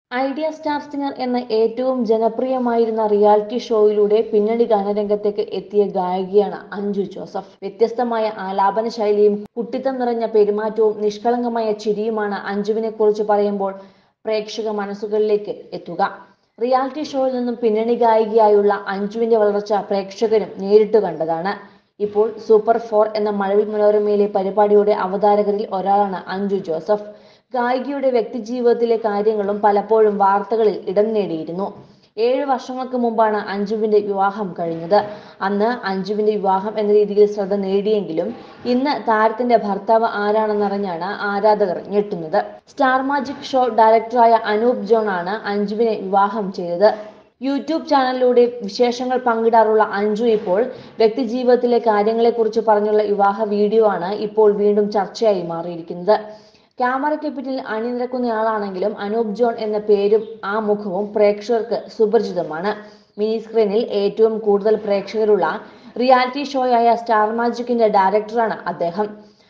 Idea star singer എന്ന ഏറ്റവും ജനപ്രിയമായിരുന്ന reality ഷോയിലൂടെ പിന്നണി ഗാനരംഗത്തേക്ക് എത്തിയ ഗായികയാണ് അഞ്ജു ജോസഫ്. വ്യത്യസ്തമായ ആലാപന ശൈലിയും കുട്ടിത്തം നിറഞ്ഞ പെരുമാറ്റവും നിഷ്കളങ്കമായ ചിരിയുമാണ് അഞ്ജുവിനെ കുറിച്ച് പറയുമ്പോൾ പ്രേക്ഷക മനസ്സുകളിലേക്ക് എത്തുക. റിയാലിറ്റി ഷോയിൽ നിന്നും പിന്നണി ഗായികയായുള്ള അഞ്ജുവിന്റെ വളർച്ച പ്രേക്ഷകരും നേരിട്ട് കണ്ടതാണ്. ഇപ്പോൾ സൂപ്പർ 4 എന്ന മഴവിൽ മനോരമയിലെ പരിപാടിയുടെ അവതാരകരിൽ ഒരാളാണ് അഞ്ജു ജോസഫ്. ഗായികയുടെ വ്യക്തിജീവിതത്തിലെ കാര്യങ്ങളും പലപ്പോഴും വാർത്തകളിൽ ഇടം നേടിയിരുന്നു. 7 വർഷങ്ങൾക്ക് മുമ്പാണ് അഞ്ജുവിന്റെ വിവാഹം കഴിഞ്ഞത്. അന്ന് അഞ്ജുവിന്റെ വിവാഹം എന്ന രീതിയിൽ ശ്രദ്ധ നേടിയെങ്കിലും ഇന്ന് താരത്തിന്റെ ഭർത്താവ് ആരാണെന്നറിഞ്ഞാണ് ആരാധകർ ഞെട്ടുന്നത്. സ്റ്റാർ മാജിക് ഷോ ഡയറക്ടറായ അനൂപ് ജോൺ ആണ് അഞ്ജുവിനെ വിവാഹം ചെയ്തത്. യൂട്യൂബ് ചാനലിലൂടെ വിശേഷങ്ങൾ പങ്കിടാറുള്ള അഞ്ജു ഇപ്പോൾ വ്യക്തിജീവിതത്തിലെ കാര്യങ്ങളെക്കുറിച്ച് പറഞ്ഞുള്ള വിവാഹ വീഡിയോ ആണ് ഇപ്പോൾ വീണ്ടും ചർച്ചയായി മാറിയിരിക്കുന്നത്. ക്യാമറയ്ക്ക് പിന്നിൽ അണിനിരക്കുന്നയാളാണെങ്കിലും അനൂപ് ജോൺ എന്ന പേരും ആ മുഖവും പ്രേക്ഷകർക്ക് സുപരിചിതമാണ്. മിനി സ്ക്രീനിൽ ഏറ്റവും കൂടുതൽ പ്രേക്ഷകരുള്ള റിയാലിറ്റി ഷോയായ സ്റ്റാർ മാജിക്കിന്റെ ഡയറക്ടറാണ് അദ്ദേഹം.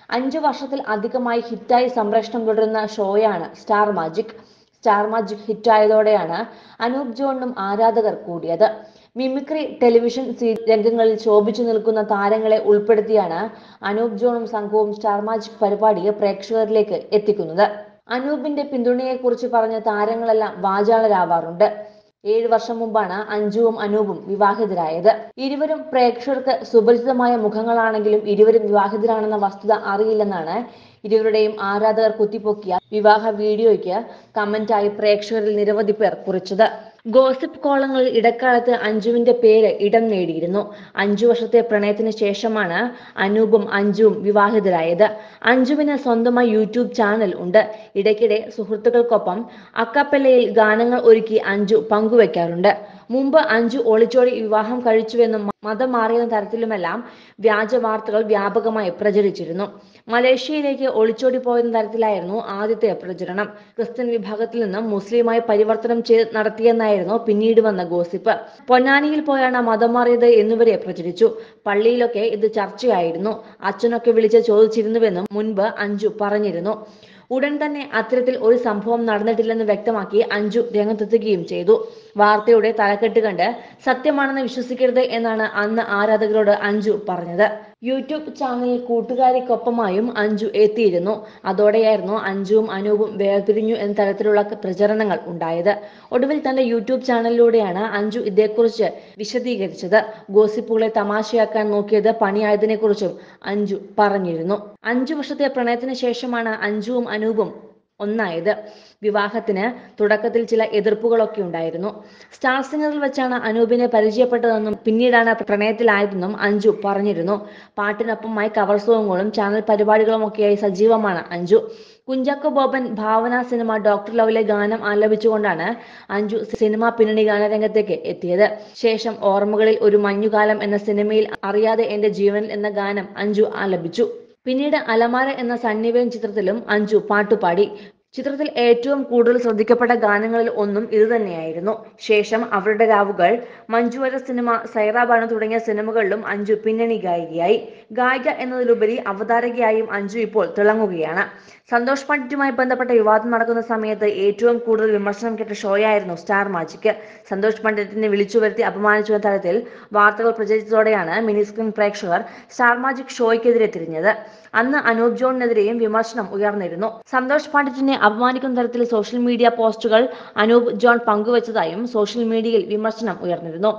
5 വർഷത്തിൽ അധികമായി ഹിറ്റായി സംപ്രേഷണം തുടരുന്ന ഷോയാണ് സ്റ്റാർ മാജിക്. സ്റ്റാർ മാജിക് ഹിറ്റായതോടെയാണ് അനൂപ് ജോണിനും ആരാധകർ കൂടിയത്. മിമിക്രി, ടെലിവിഷൻ രംഗങ്ങളിൽ ശോഭിച്ചു നിൽക്കുന്ന താരങ്ങളെ ഉൾപ്പെടുത്തിയാണ് അനൂപ് ജോണും സംഘവും സ്റ്റാർ മാജിക് പരിപാടിയെ പ്രേക്ഷകരിലേക്ക് എത്തിക്കുന്നത്. അനൂപിന്റെ പിന്തുണയെക്കുറിച്ച് പറഞ്ഞ താരങ്ങളെല്ലാം വാചാലരാവാറുണ്ട്. 7 വർഷം മുമ്പാണ് അഞ്ജുവും അനൂപും വിവാഹിതരായത്. ഇരുവരും പ്രേക്ഷകർക്ക് സുപരിചിതമായ മുഖങ്ങളാണെങ്കിലും ഇരുവരും വിവാഹിതരാണെന്ന വസ്തുത അറിയില്ലെന്നാണ് ഇരുവരുടെയും ആരാധകർ കുത്തിപ്പൊക്കിയ വിവാഹ വീഡിയോയ്ക്ക് കമന്റായി പ്രേക്ഷകരിൽ നിരവധി പേർ കുറിച്ചത്. ഗോസിപ്പ് കോളങ്ങളിൽ ഇടക്കാലത്ത് അഞ്ജുവിന്റെ പേര് ഇടം നേടിയിരുന്നു. 5 വർഷത്തെ പ്രണയത്തിന് ശേഷമാണ് അനൂപും അഞ്ജുവും വിവാഹിതരായത്. അഞ്ജുവിന് സ്വന്തമായി യൂട്യൂബ് ചാനൽ ഉണ്ട്. ഇടയ്ക്കിടെ സുഹൃത്തുക്കൾക്കൊപ്പം അക്കപ്പല്ലയിൽ ഗാനങ്ങൾ ഒരുക്കി അഞ്ജു പങ്കുവെക്കാറുണ്ട്. മുമ്പ് അഞ്ജു ഒളിച്ചോടി വിവാഹം കഴിച്ചുവെന്നും മതം മാറിയെന്ന തരത്തിലുമെല്ലാം വ്യാജ വാർത്തകൾ വ്യാപകമായി പ്രചരിച്ചിരുന്നു. മലേഷ്യയിലേക്ക് ഒളിച്ചോടി പോയെന്ന തരത്തിലായിരുന്നു ആദ്യത്തെ പ്രചരണം. ക്രിസ്ത്യൻ വിഭാഗത്തിൽ നിന്നും മുസ്ലിമായി പരിവർത്തനം ചെയ്ത് നടത്തിയെന്നായിരുന്നു പിന്നീട് വന്ന ഗോസിപ്പ്. പൊന്നാനിയിൽ പോയാണ് മതം മാറിയത് എന്നുവരെ പ്രചരിച്ചു. പള്ളിയിലൊക്കെ ഇത് ചർച്ചയായിരുന്നു. അച്ഛനൊക്കെ വിളിച്ച് ചോദിച്ചിരുന്നുവെന്നും മുൻപ് അഞ്ജു പറഞ്ഞിരുന്നു. ഉടൻ തന്നെ അത്തരത്തിൽ ഒരു സംഭവം നടന്നിട്ടില്ലെന്ന് വ്യക്തമാക്കി അഞ്ജു രംഗത്തെത്തുകയും ചെയ്തു. വാർത്തയുടെ തലക്കെട്ട് കണ്ട് സത്യമാണെന്ന് വിശ്വസിക്കരുത് എന്നാണ് അന്ന് ആരാധകരോട് അഞ്ജു പറഞ്ഞത്. യൂട്യൂബ് ചാനലിൽ കൂട്ടുകാരിക്കൊപ്പമായും അഞ്ജു എത്തിയിരുന്നു. അതോടെയായിരുന്നു അഞ്ജുവും അനൂപും വേർപിരിഞ്ഞു എന്ന തരത്തിലുള്ള പ്രചരണങ്ങൾ ഉണ്ടായത്. ഒടുവിൽ തന്റെ യൂട്യൂബ് ചാനലിലൂടെയാണ് അഞ്ജു ഇതേക്കുറിച്ച് വിശദീകരിച്ചത്. ഗോസിപ്പുകളെ തമാശയാക്കാൻ നോക്കിയത് പണിയായതിനെക്കുറിച്ചും അഞ്ജു പറഞ്ഞിരുന്നു. 5 വർഷത്തെ പ്രണയത്തിന് ശേഷമാണ് അഞ്ജുവും അനൂപും ഒന്നായത്. വിവാഹത്തിന് തുടക്കത്തിൽ ചില എതിർപ്പുകളൊക്കെ ഉണ്ടായിരുന്നു. സ്റ്റാർ സിംഗറിൽ വെച്ചാണ് അനൂപിനെ പരിചയപ്പെട്ടതെന്നും പിന്നീടാണ് പ്രണയത്തിലായതെന്നും അഞ്ജു പറഞ്ഞിരുന്നു. പാട്ടിനൊപ്പമായി കവർ സോങ്ങുകളും ചാനൽ പരിപാടികളുമൊക്കെയായി സജീവമാണ് അഞ്ജു. കുഞ്ചാക്കോ ബോബൻ ഭാവന സിനിമ ഡോക്ടർ ലവിലെ ഗാനം ആലപിച്ചുകൊണ്ടാണ് അഞ്ജു സിനിമാ പിന്നണി ഗാനരംഗത്തേക്ക് എത്തിയത്. ശേഷം ഓർമ്മകളിൽ ഒരു മഞ്ഞുകാലം എന്ന സിനിമയിൽ അറിയാതെ എന്റെ ജീവനിൽ എന്ന ഗാനം അഞ്ജു ആലപിച്ചു. പിന്നീട് അലമാര എന്ന സണ്ണിവേൻ ചിത്രത്തിലും അഞ്ജു പാട്ടുപാടി. ചിത്രത്തിൽ ഏറ്റവും കൂടുതൽ ശ്രദ്ധിക്കപ്പെട്ട ഗാനങ്ങളിൽ ഒന്നും ഇതുതന്നെയായിരുന്നു. ശേഷം അവരുടെ രാവുകൾ, മഞ്ജുവര സിനിമ, സൈറ ബാനു തുടങ്ങിയ സിനിമകളിലും അഞ്ജു പിന്നണി ഗായികയായി. ഗായിക എന്നതിലുപരി അവതാരകയായും അഞ്ജു ഇപ്പോൾ തിളങ്ങുകയാണ്. സന്തോഷ് പണ്ഡിറ്റുമായി ബന്ധപ്പെട്ട വിവാദം നടക്കുന്ന സമയത്ത് ഏറ്റവും കൂടുതൽ വിമർശനം കേട്ട ഷോയായിരുന്നു സ്റ്റാർ മാജിക്. സന്തോഷ് പണ്ഡിറ്റിനെ വിളിച്ചുവരുത്തി അപമാനിച്ചുവെന്ന തരത്തിൽ വാർത്തകൾ പ്രചരിച്ചതോടെയാണ് മിനി സ്ക്രീൻ പ്രേക്ഷകർ സ്റ്റാർ മാജിക് ഷോയ്ക്കെതിരെ തിരിഞ്ഞത്. അന്ന് അനൂപ് ജോണിനെതിരെയും വിമർശനം ഉയർന്നിരുന്നു. സന്തോഷ് പണ്ഡിറ്റിനെ അപമാനിക്കുന്ന തരത്തിൽ സോഷ്യൽ മീഡിയ പോസ്റ്റുകൾ അനൂപ് ജോൺ പങ്കുവച്ചതായും സോഷ്യൽ മീഡിയയിൽ വിമർശനം ഉയർന്നിരുന്നു.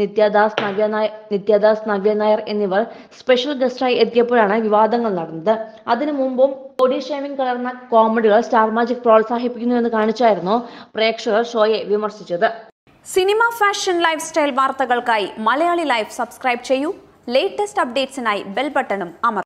നിത്യദാസ്, നവ്യ നായർ എന്നിവർ സ്പെഷ്യൽ ഗസ്റ്റായി എത്തിയപ്പോഴാണ് വിവാദങ്ങൾ നടന്നത്. അതിനു മുമ്പും ബോഡി ഷേമിംഗ് കലർന്ന കോമഡികൾ സ്റ്റാർ മാജിക് പ്രോത്സാഹിപ്പിക്കുന്നുവെന്ന് കാണിച്ചായിരുന്നു പ്രേക്ഷകർ ഷോയെ വിമർശിച്ചത്. സിനിമ, ഫാഷൻ, ലൈഫ് സ്റ്റൈൽ വാർത്തകൾക്കായി മലയാളി ലൈഫ് സബ്സ്ക്രൈബ് ചെയ്യൂ. ലേറ്റസ്റ്റ് അപ്ഡേറ്റ്സിനായി ബെൽ ബട്ടണും അമർത്തുക.